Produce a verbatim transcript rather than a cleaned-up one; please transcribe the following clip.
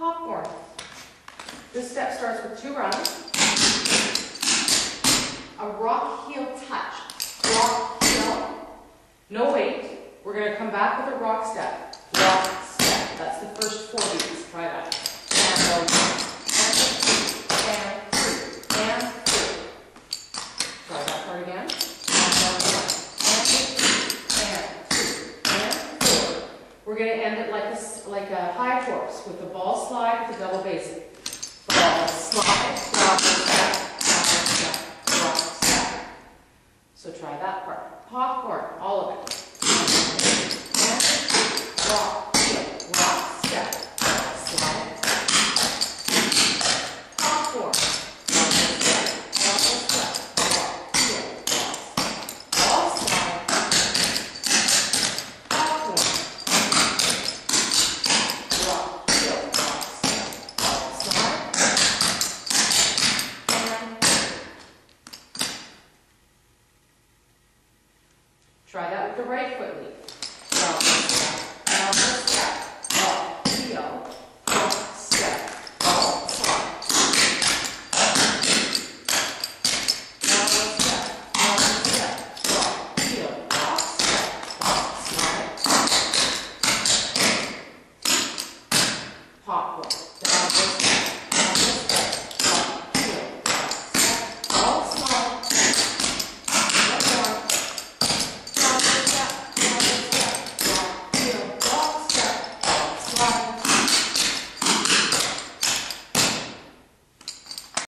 Popcorn. This step starts with two runs. A rock heel touch. Rock heel. No weight. We're going to come back with a rock step. Rock step. That's the first four beats. Try that. And go one, and two, and two, and three. Try that part again. And go one, and two, and four. We're going to end it like a, like a high horse with the ball slide with the double bass. Ball slide, rock step, rock step, rock step. So try that part. Popcorn, all of it. Rock, heel, rock, step, slide. Popcorn, rock, step, rock, step, rock, heel, rock, ball slide. Popcorn, rock, heel, rock, step, ball slide. And try that with the right foot lead.